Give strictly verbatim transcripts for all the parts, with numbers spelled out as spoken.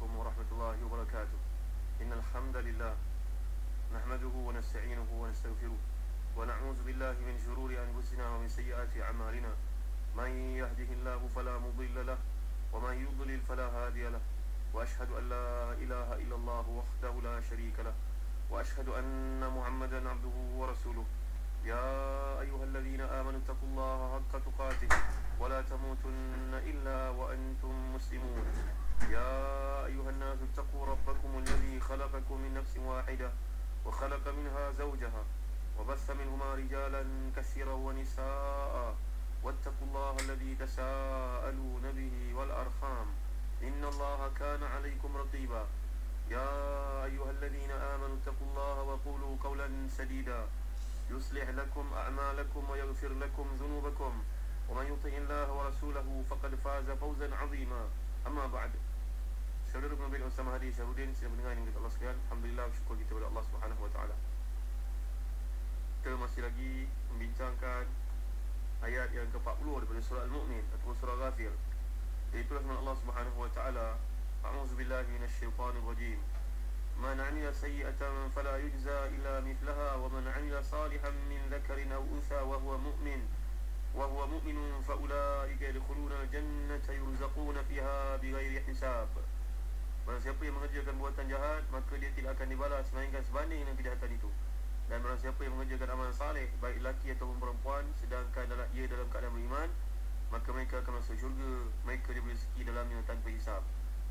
عليكم ورحمة الله وبركاته. إن الحمد لله نحمده ونستعينه ونستغفره ونعوذ بالله من شرور أنفسنا ومن سيئات أعمالنا. من يهده الله فلا مضل له ومن يضلل فلا هادي له. وأشهد أن لا إله إلا الله وحده لا شريك له وأشهد أن محمدا عبده ورسوله. يا أيها الذين آمنوا اتقوا الله حق تقاته ولا تموتن إلا وأنتم مسلمون. يا أيها الناس اتقوا ربكم الذي خلقكم من نفس واحدة وخلق منها زوجها وبث منهما رجالا كثيرا ونساء واتقوا الله الذي تساءلون به والأرحام إن الله كان عليكم رقيبا. يا أيها الذين آمنوا اتقوا الله وقولوا قولا سديدا يصلح لكم أعمالكم ويغفر لكم ذنوبكم ومن يطع الله ورسوله فقد فاز فوزا عظيما. أما بعد. Saudara penerbit Ustaz Mahdi Syahruddin sedang mendengar ini Allah sekalian. Alhamdulillah, bersyukur kita kepada Allah Subhanahu Wa Taala. Kita masih lagi membincangkan ayat yang ke empat puluh daripada surah Al-Mu'min atau surah Ghafir. Iaitu firman Allah Subhanahu Wa Taala, A'udzu billahi minasyaitonir rajim. Man 'amila sayyi'atan fala yujza illa mithlaha wa man 'amila salihan min dzakarin aw untha wa huwa mu'min wa huwa mu'minun fa ulaika yadkhuluna al-jannata yurzaquna fiha bighairi hisab. Barang siapa yang mengerjakan buatan jahat, maka dia tidak akan dibalas melainkan sebanding dengan kejahatan itu. Dan barang siapa yang mengerjakan amalan saleh, baik lelaki ataupun perempuan, sedangkan dalam, ia dalam keadaan beriman, maka mereka akan masuk syurga, mereka diberi rezeki dalamnya tanpa hisab.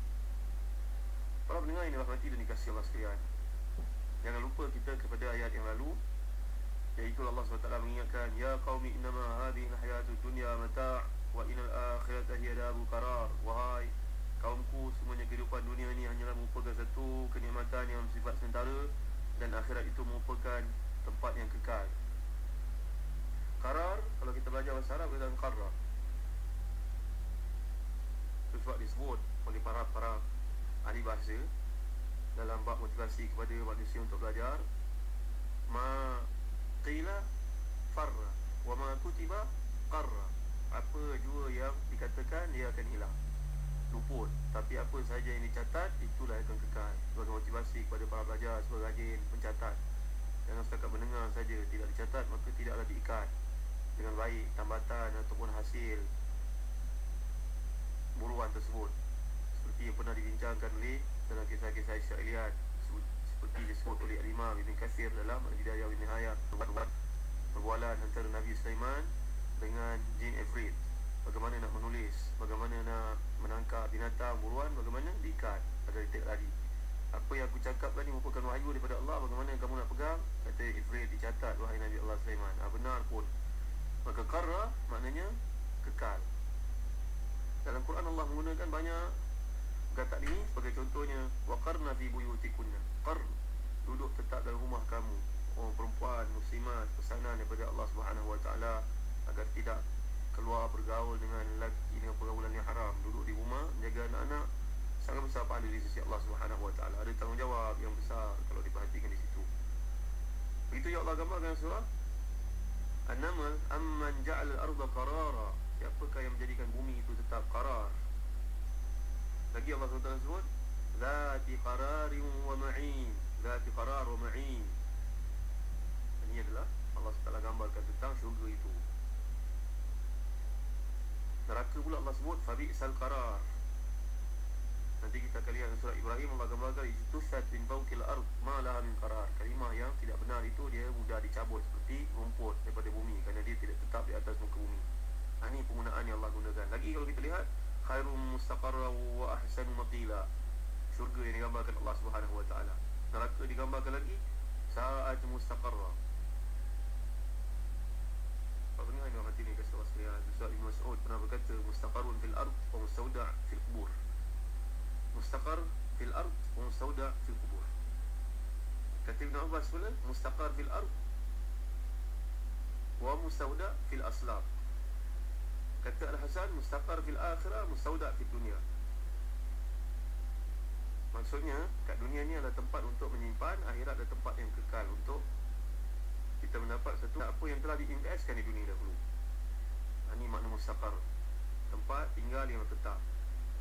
Para pendengar ini rahmati dan dikasihi Allah sekalian, jangan lupa kita kepada ayat yang lalu, iaitu Allah subhanahu wa taala mengingatkan, Ya qaumi innama hadhihi al-hayatud dunya mata' wa innal akhirata hiya darul qarar. Wahai kaumku, semuanya kehidupan dunia ini hanyalah merupakan satu kenikmatan yang bersifat sementara, dan akhirat itu merupakan tempat yang kekal. Qarar, kalau kita belajar bahasa Arab, kita qarrar. Itu sebab disebut oleh para-para ahli bahasa dalam bab motivasi kepada manusia untuk belajar, ma qila farra wa ma kutiba qarra. Apa jua yang dikatakan dia akan hilang, luput, tapi apa sahaja yang dicatat itulah akan kekal. Sebagai motivasi kepada para pelajar, sebagai rajin pencatat. Jangan setakat mendengar saja, tidak dicatat, maka tidaklah diikat dengan baik tambatan ataupun hasil buruan tersebut. Seperti yang pernah dibincangkan oleh dalam kisah-kisah Israeliat, seperti disebut oleh Al-Imam Ibn Katsir dalam Al-Bidayah wa Nihayah, perbualan antara Nabi Sulaiman dengan jin Ifrit. Bagaimana nak menulis, bagaimana nak menangkap binatang, buruan, bagaimana diikat agar dia tak lari. Apa yang aku cakapkan ni merupakan wahyu daripada Allah, bagaimana kamu nak pegang? Kata Ifrit, dicatat wahai Nabi Allah Sulaiman. Ha, benar pun. Maka qarra maknanya kekal. Dalam Quran Allah menggunakan banyak kata ini, sebagai contohnya waqarna fi buyutikunna. Qar, duduk tetap dalam rumah kamu. Oh, perempuan muslimat, pesanan daripada Allah Subhanahu Wa Taala agar tidak keluar bergaul dengan lelaki dengan pergaulan yang haram. Duduk di rumah, menjaga anak-anak, sangat besar pahala di sisi Allah Subhanahu Wa Taala. Ada tanggungjawab yang besar kalau diperhatikan di situ. Begitu ya Allah gambarkan surah An-Naml, amman ja'al al-ardha qarara. Siapakah yang menjadikan bumi itu tetap qarar? Lagi Allah subhanahu wa taala sebut Zati qararin wa ma'in. Zati qarar wa ma'in. Ini adalah Allah subhanahu wa taala gambarkan tentang syurga itu. Neraka pula Allah sebut fabi'sal qarar. Nanti kita akan lihat surah Ibrahim, Allah gambarkan ijtusat min fawqil ard ma laha min qarar. Kalimah yang tidak benar itu dia mudah dicabut seperti rumput daripada bumi, kerana dia tidak tetap di atas muka bumi. Ha, ini penggunaan yang Allah gunakan. Lagi kalau kita lihat khairum mustaqarra wa ahsanu maqila. Syurga yang digambarkan Allah Subhanahu Wa Taala. Neraka digambarkan lagi sa'at mustaqarra. Apa ni yang hati ni kasih waslihat. Ustaz Ibn Mas'ud pernah berkata mustaqarrun fil ard wa mustawda' fil qubur. Mustaqar fil ard wa mustawda' fil qubur. Kata Ibn Abbas pula mustaqar fil ard wa mustawda' fil aslab. Kata Al-Hasan mustaqar fil akhirah mustawda' fil dunia. Maksudnya kat dunia ni adalah tempat untuk menyimpan, akhirat adalah tempat yang kekal untuk kita mendapat satu apa yang telah diinvestkan di dunia dahulu. Ini makna mustaqar, tempat tinggal yang tetap.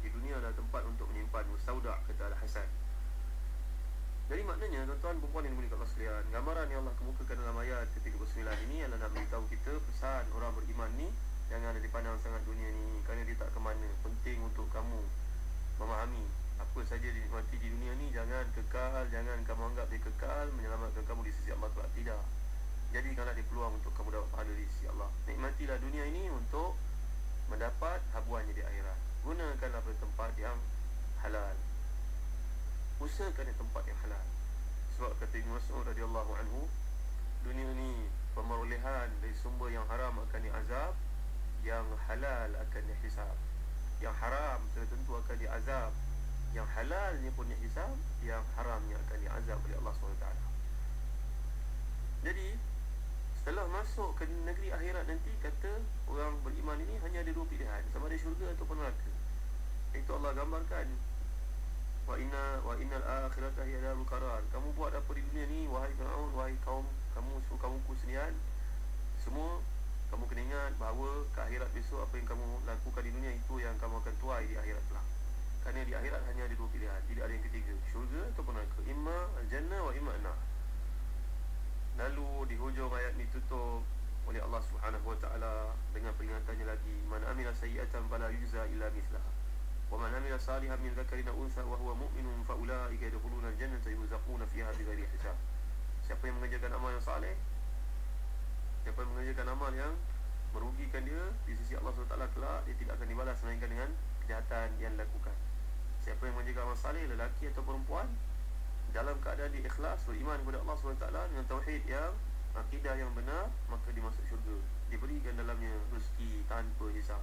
Di dunia adalah tempat untuk menyimpan mustauda', kata Al-Hasan. Jadi maknanya tuan-tuan perempuan yang dimuliakan Allah sekalian, gambaran yang Allah kemukakan dalam ayat ke tiga puluh sembilan ini adalah nak beritahu kita pesan orang beriman ni jangan ada dipandang sangat dunia ni, kerana dia tak ke mana. Penting untuk kamu memahami apa saja dinikmati di dunia ni jangan kekal, jangan kamu anggap dia kekal menyelamatkan kamu di sisi Allah kelak. Tidak. Jadi kalau ada peluang untuk kamu dapat pahala di sisi Allah, nikmatilah dunia ini untuk mendapat habuannya di akhirat. Gunakanlah pada tempat yang halal, usahakan di tempat yang halal. Sebab kata Ibn Mas'ud radhiyallahu anhu, dunia ni pemerolehan dari sumber yang haram akan diazab, yang halal akan dihisab. Yang haram sudah tentu akan diazab, yang halalnya pun dihisab, yang haramnya akan diazab oleh Allah subhanahu wa taala. Jadi setelah masuk ke negeri akhirat nanti, kata orang beriman ini hanya ada dua pilihan, sama ada syurga ataupun neraka. Itu Allah gambarkan, wa inna wa innal akhirata hiya darul qarar. Kamu buat apa di dunia ni wahai Firaun, wahai kaum kamu, semua kaumku sekalian, semua kamu kena ingat bahawa ke akhirat besok apa yang kamu lakukan di dunia itu yang kamu akan tuai di akhirat kelak. Kerana di akhirat hanya ada dua pilihan, tidak ada yang ketiga, syurga ataupun neraka. Imma al-jannah wa imma an-nar. Lalu di hujung ayat ni tutup oleh Allah Subhanahu wa taala dengan peringatannya lagi, man amila sayyi'atan fala yujza illa mithlaha wa man amila salihan min dzakarin aw untha wa huwa mu'minun fa ulaika yadkhuluna al-jannata yurzaquna fiha bighairi hisab. Siapa yang mengerjakan amal yang saleh, siapa yang mengerjakan amal yang merugikan dia di sisi Allah subhanahu wa taala kelak, dia tidak akan dibalas melainkan dengan kejahatan yang dilakukan. Siapa yang mengerjakan amal saleh, lelaki atau perempuan, dalam keadaan dia ikhlas, beriman kepada Allah subhanahu wa taala dengan tauhid yang akidah yang benar, maka dia masuk syurga, diberikan dalamnya rezeki tanpa hisab.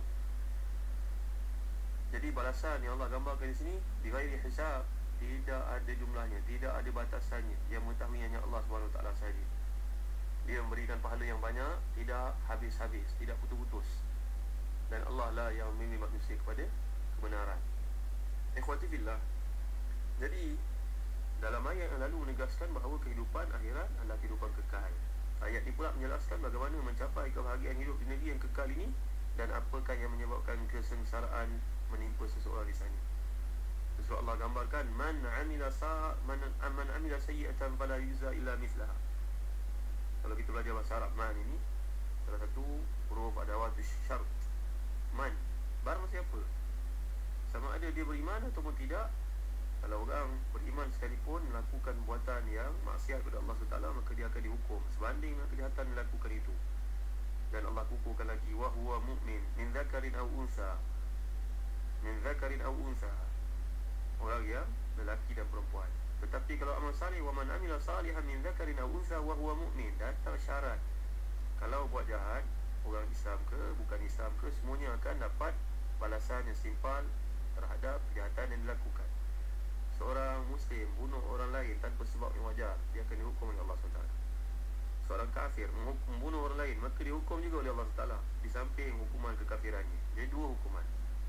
Jadi balasan yang Allah gambarkan di sini bighairi hisab, tidak ada jumlahnya, tidak ada batasannya, yang mengetahui hanya Allah subhanahu wa taala sahaja. Dia memberikan pahala yang banyak, tidak habis-habis, tidak putus-putus. Dan Allah lah yang membimbing manusia kepada kebenaran. Ikhwati fillah, jadi dalam ayat yang lalu menegaskan bahawa kehidupan akhirat adalah kehidupan kekal. Ayat ini pula menjelaskan bagaimana mencapai kebahagiaan hidup di negeri yang kekal ini dan apakah yang menyebabkan kesengsaraan menimpa seseorang di sana. Sebab Allah gambarkan, man amila sa man man amila sayyi'atan fala yujza illa mithlaha. Kalau kita belajar bahasa Arab, man ini salah satu huruf adawatus syarat. Man, barang siapa, sama ada dia beriman ataupun tidak. Kalau orang beriman sekalipun melakukan buatan yang maksiat kepada Allah subhanahu wa taala, maka dia akan dihukum sebanding dengan kejahatan yang dilakukan itu. Dan Allah kukuhkan lagi, wa huwa mu'min min dzakarin aw unsa, min dzakarin aw unsa, orang yang lelaki dan perempuan. Tetapi kalau amal salih, wa man amila salihan min dzakarin aw unsa wa huwa mu'min, datang syarat. Kalau buat jahat, orang Islam ke bukan Islam ke, semuanya akan dapat balasan yang setimpal terhadap kejahatan yang dilakukan. Seorang Muslim bunuh orang lain tanpa sebab yang wajar, dia akan dihukum oleh Allah subhanahu wa taala. Seorang kafir membunuh orang lain, maka dihukum juga oleh Allah subhanahu wa taala, di samping hukuman kekafirannya. Jadi dua hukuman.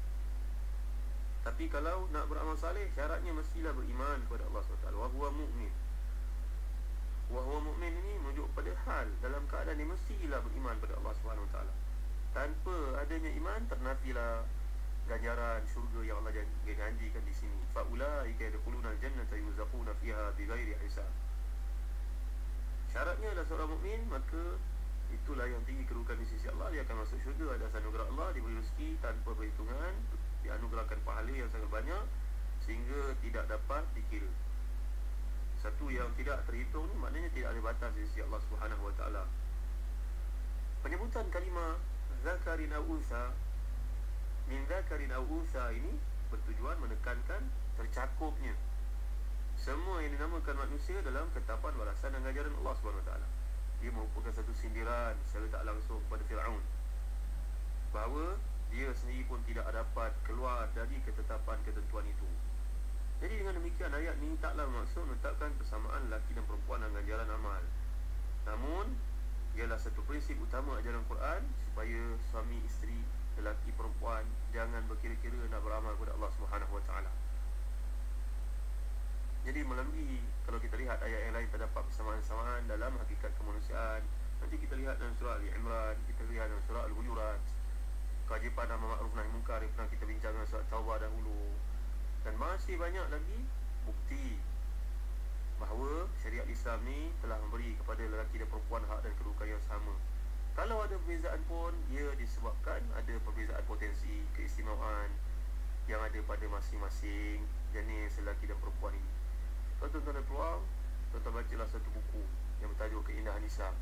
Tapi kalau nak beramal saleh, syaratnya mestilah beriman kepada Allah subhanahu wa taala. Wa huwa mu'min. Wa huwa mu'min ini menunjuk pada hal, dalam keadaan dia mestilah beriman kepada Allah subhanahu wa taala. Tanpa adanya iman, ternafilah ganjaran syurga yang Allah janjikan di sini. Fa ulaika yadkhuluna al-jannata yurzaquna fiha bighairi hisab. Syaratnya adalah seorang mukmin, maka itulah yang tinggi kedudukan di sisi Allah, dia akan masuk syurga atas anugerah Allah, diberi rezeki tanpa perhitungan, dianugerahkan pahala yang sangat banyak sehingga tidak dapat dikira. Satu yang tidak terhitung ni maknanya tidak ada batas di sisi Allah Subhanahu wa taala. Penyebutan kalimah zakarin aw unsa, min dzakarin aw unsa ini bertujuan menekankan tercakupnya semua yang dinamakan manusia dalam ketetapan balasan dan ganjaran Allah subhanahu wa taala. Dia merupakan satu sindiran secara tak langsung kepada Firaun, bahawa dia sendiri pun tidak dapat keluar dari ketetapan ketentuan itu. Jadi dengan demikian, ayat ini taklah maksud menetapkan persamaan lelaki dan perempuan dan ganjaran amal. Namun ialah satu prinsip utama ajaran Quran, supaya suami isteri, lelaki perempuan jangan berkira-kira nak beramal kepada Allah Subhanahu wa taala. Jadi melalui, kalau kita lihat ayat yang lain, terdapat persamaan-persamaan dalam hakikat kemanusiaan. Nanti kita lihat dalam surah Ali Imran, kita lihat dalam surah Al-Hujurat. kewajipan amar ma'ruf nahi munkar yang pernah kita bincang dalam surat Taubah dahulu. Dan masih banyak lagi bukti bahawa syariat Islam ni telah memberi kepada lelaki dan perempuan hak dan kedudukan yang sama. Kalau ada perbezaan pun, ia disebabkan ada perbezaan potensi keistimewaan yang ada pada masing-masing jenis lelaki dan perempuan ini. Kalau tuan-tuan ada peluang, tuan-tuan bacalah satu buku yang bertajuk Keindahan Islam.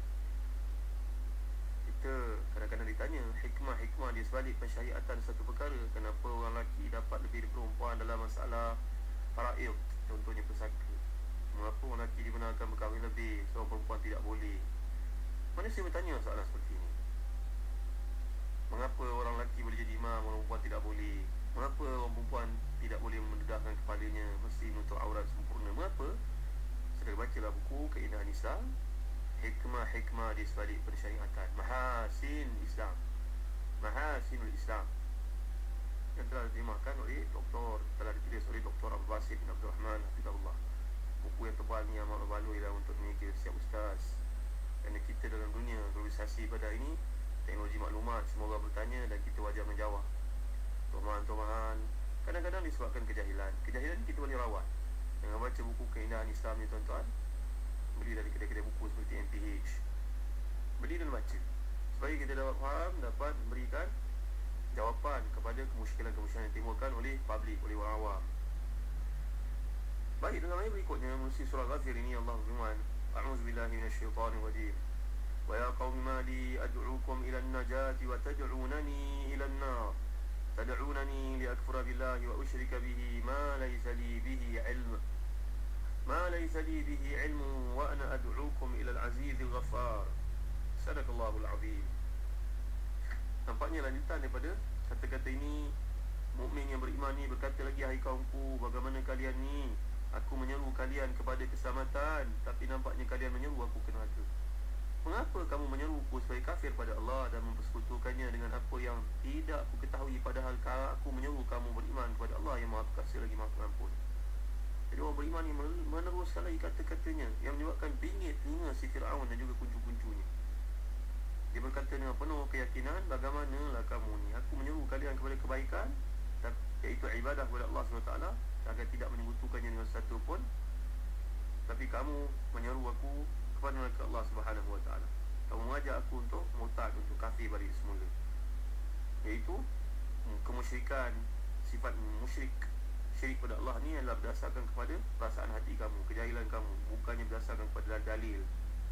Kita kadang-kadang ditanya hikmah-hikmah di sebalik pensyariatan satu perkara. Kenapa orang lelaki dapat lebih dari perempuan dalam masalah faraid, contohnya pesaka. Mengapa orang lelaki dibenarkan berkahwin lebih, seorang perempuan tidak boleh? Manusia bertanya soalan seperti ini. Mengapa orang lelaki boleh jadi imam, orang perempuan tidak boleh? Mengapa orang perempuan tidak boleh mendedahkan kepalanya, mesti menutup aurat sempurna? Mengapa? Sedang bacalah buku Keindahan Islam, hikmah-hikmah di sebalik pensyariatan, Mahasin Islam, Mahasinul Islam, yang telah diterjemahkan oleh doktor, telah ditulis oleh Doktor Abdul Basit bin Abdul Rahman Hafizahullah. Buku yang tebal ni amat berbaloi lah untuk memiliki setiap ustaz. Kerana kita dalam dunia globalisasi pada ini, teknologi maklumat, semua orang bertanya dan kita wajar menjawab. Tomahan-tomahan kadang-kadang disebabkan kejahilan. Kejahilan kita boleh rawat dengan baca buku Keindahan Islam ni tuan-tuan. Beli dari kedai-kedai buku seperti M P H, beli dan baca supaya kita dapat faham, dapat memberikan jawapan kepada kemusykilan-kemusykilan yang timbulkan oleh publik, oleh orang awam. Baik, dalam ayat berikutnya melalui surah Ghafir ini Allah berfirman, A'udzubillahi minasyaitanirrajim. Wa ya qaumi ma li ad'ukum ila an-najati wa tad'unani ila an-nar. Tad'unani li akfura billahi wa usyrika bihi ma laysa li bihi 'ilm. Ma laysa li bihi 'ilm wa ana ad'ukum ila al-'azizil ghaffar. Sadaqallahul 'azim. Nampaknya lanjutan daripada kata-kata ini. Mukmin yang beriman ni berkata lagi, hai kaumku, bagaimana kalian ni? Aku menyeru kalian kepada keselamatan, tapi nampaknya kalian menyeru aku ke neraka. Mengapa kamu menyeruku supaya kafir pada Allah dan mempersekutukannya dengan apa yang tidak aku ketahui, padahal aku menyeru kamu beriman kepada Allah yang Maha Perkasa lagi Maha Pengampun. Jadi orang beriman ni meneruskan lagi kata-katanya yang menyebabkan bingit telinga si Fir'aun dan juga kuncu-kuncunya. Dia berkata dengan penuh keyakinan, bagaimanalah kamu ni? Aku menyeru kalian kepada kebaikan, iaitu ibadah kepada Allah subhanahu wa taala, agar tidak menyekutukannya dengan satu pun. Tapi kamu menyeru aku kepada neraka Allah subhanahu wa taala. Kamu mengajak aku untuk murtad, untuk kafir balik semula, iaitu kemusyrikan. Sifat musyrik, syirik pada Allah ni adalah berdasarkan kepada perasaan hati kamu, kejahilan kamu, bukannya berdasarkan kepada dalil.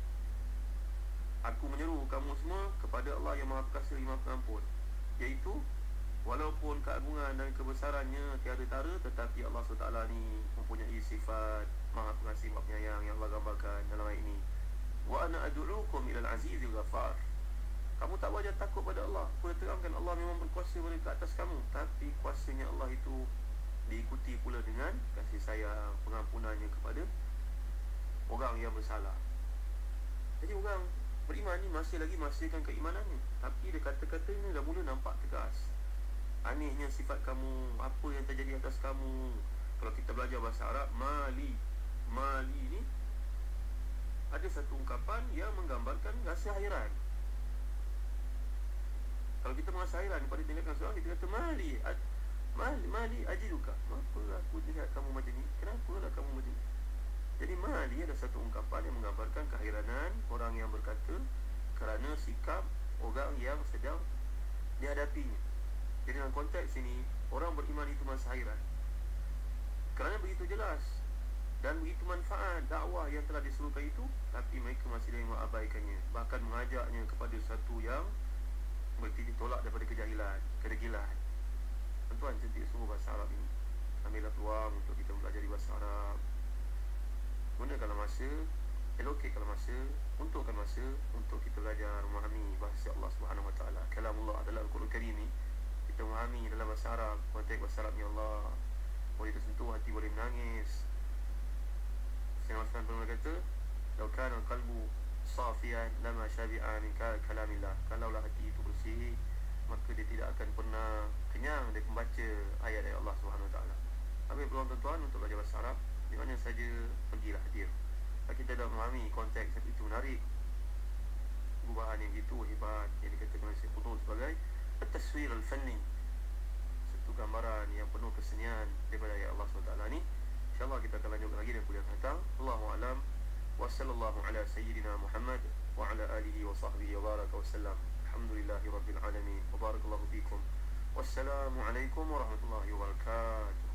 Aku menyeru kamu semua kepada Allah yang Maha Perkasa, Maha Pengampun, iaitu walaupun keagungan dan kebesarannya tiada tara, tetapi Allah subhanahu wa taala ni mempunyai sifat Maha Pengasih, Maha Penyayang yang Allah gambarkan dalam ayat ini. Wa ana ad'ukum ilal azizil ghafar. Kamu tak wajib takut pada Allah. Aku terangkan Allah memang berkuasa pada ke atas kamu, tapi kuasanya Allah itu diikuti pula dengan kasih sayang, pengampunannya kepada orang yang bersalah. Jadi orang beriman ni masih lagi masihkan keimanannya, tapi dia kata-kata ni dah mula nampak tegas. Anehnya sifat kamu, apa yang terjadi atas kamu. Kalau kita belajar bahasa Arab, mali, mali ni ada satu ungkapan yang menggambarkan rasa hairan. Kalau kita merasa hairan pada tindakan seorang, kita kata mali, ad, mali, mali ajiduka. Kenapa aku lihat kamu macam ni? Kenapa lah kamu macam ni? Jadi mali ada satu ungkapan yang menggambarkan keheranan orang yang berkata kerana sikap orang yang sedang dihadapinya. Jadi dalam konteks ini, orang beriman itu merasa hairan kerana begitu jelas dan begitu manfaat dakwah yang telah disuruhkan itu, tapi mereka masih lagi mengabaikannya, bahkan mengajaknya kepada satu yang berarti ditolak daripada kejahilan, kedegilan. Tuan-tuan, cantik sungguh bahasa Arab ini. Ambillah peluang untuk kita belajar bahasa Arab. Gunakanlah masa, allocate-kanlah masa, untukkan masa untuk kita belajar memahami bahasa Allah Subhanahu Wa Taala. Kalamullah adalah Al-Quran Karim ni. Kita memahami dalam bahasa Arab, konteks bahasa Arab ni Allah boleh tersentuh, hati boleh menangis. Sayyidina Uthman pernah kata, "Lau kana al-qalbu safiyan lama syabi'a min kalamillah." Kalaulah hati itu bersih, maka dia tidak akan pernah kenyang dari membaca ayat-ayat Allah Subhanahu Wa Taala. Ambil peluang tuan-tuan untuk belajar bahasa Arab, di mana saja pergilah hadir. Kalau kita dah memahami konteks itu menarik, perubahan yang begitu hebat yang dikatakan oleh Syekh Qutb sebagai at-taswir al-fanni, satu gambaran yang penuh kesenian daripada ayat Allah subhanahu wa taala ni. InsyaAllah kita akan lanjutkan lagi di kuliah akan datang. Allahu a'lam. Wa sallallahu ala sayyidina Muhammad wa ala alihi wa sahbihi wa baraka wa sallam. Alhamdulillahi rabbil alamin. Wa barakallahu fikum. Wassalamu alaikum warahmatullahi wabarakatuh.